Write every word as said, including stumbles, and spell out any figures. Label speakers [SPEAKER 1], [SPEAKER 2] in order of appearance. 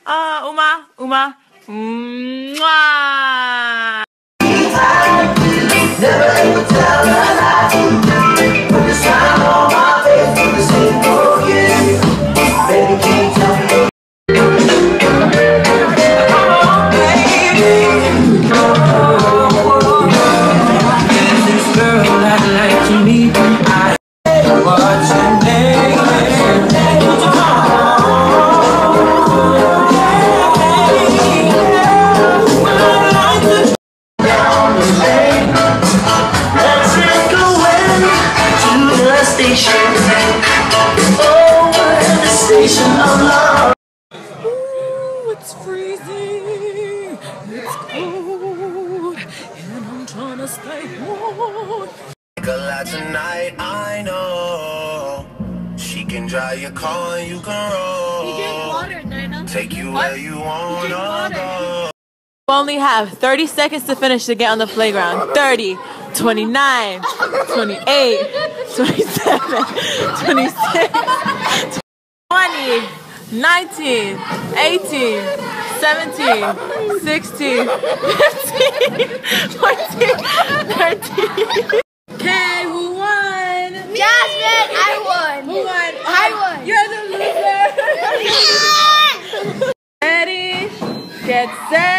[SPEAKER 1] Uh, Uma, Uma. Mwah. Never ever tell a lie. Put the smile on my face, put the same for you. Baby, can you tell me? Come on, baby. Oh, there's this girl I'd like to meet. I what's your name? Would you come
[SPEAKER 2] Ooh, it's freezing, it's cold, and I'm trying to stay warm.
[SPEAKER 3] A lot tonight, I know. She can drive your car and you can roll.
[SPEAKER 4] You drink water, Dinah.
[SPEAKER 3] Take you
[SPEAKER 4] What?
[SPEAKER 3] where you wanna go.
[SPEAKER 1] You only have thirty seconds to finish to get on the playground. thirty, twenty-nine, twenty-eight, twenty-seven, twenty-six, twenty, nineteen, eighteen, seventeen, sixteen, fifteen, fourteen, thirteen. Okay, who won?
[SPEAKER 4] Jasmine, I won.
[SPEAKER 1] Who won?
[SPEAKER 4] I won.
[SPEAKER 1] You're the loser. Ready, get set.